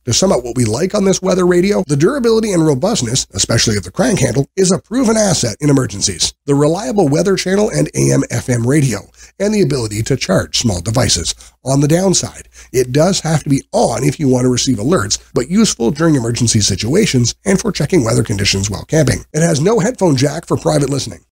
To sum up what we like on this weather radio, the durability and robustness, especially of the crank handle, is a proven asset in emergencies. The reliable weather channel and AM/FM radio, and the ability to charge small devices. On the downside, it does have to be on if you want to receive alerts, but useful during emergency situations and for checking weather conditions while camping. It has no headphone jack for private listening.